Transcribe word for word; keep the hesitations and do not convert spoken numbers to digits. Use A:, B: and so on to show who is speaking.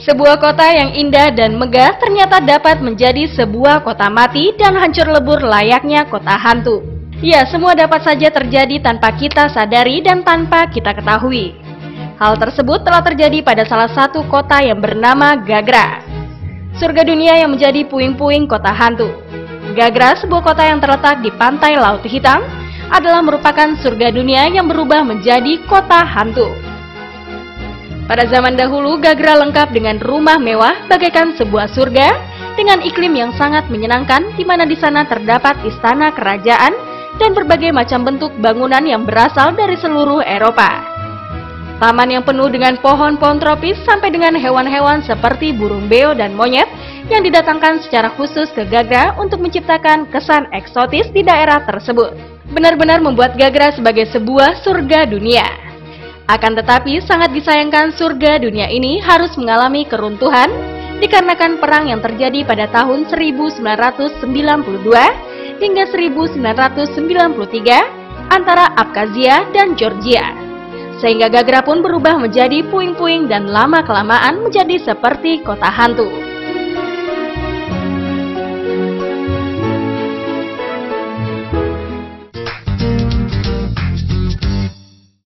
A: Sebuah kota yang indah dan megah ternyata dapat menjadi sebuah kota mati dan hancur lebur layaknya kota hantu. Ya, semua dapat saja terjadi tanpa kita sadari dan tanpa kita ketahui. Hal tersebut telah terjadi pada salah satu kota yang bernama Gagra, surga dunia yang menjadi puing-puing kota hantu. Gagra, sebuah kota yang terletak di pantai Laut Hitam, adalah merupakan surga dunia yang berubah menjadi kota hantu. Pada zaman dahulu, Gagra lengkap dengan rumah mewah bagaikan sebuah surga dengan iklim yang sangat menyenangkan, di mana di sana terdapat istana kerajaan dan berbagai macam bentuk bangunan yang berasal dari seluruh Eropa. Taman yang penuh dengan pohon-pohon tropis sampai dengan hewan-hewan seperti burung beo dan monyet yang didatangkan secara khusus ke Gagra untuk menciptakan kesan eksotis di daerah tersebut. Benar-benar membuat Gagra sebagai sebuah surga dunia. Akan tetapi sangat disayangkan surga dunia ini harus mengalami keruntuhan dikarenakan perang yang terjadi pada tahun seribu sembilan ratus sembilan puluh dua hingga seribu sembilan ratus sembilan puluh tiga antara Abkhazia dan Georgia. Sehingga Gagra pun berubah menjadi puing-puing dan lama-kelamaan menjadi seperti kota hantu.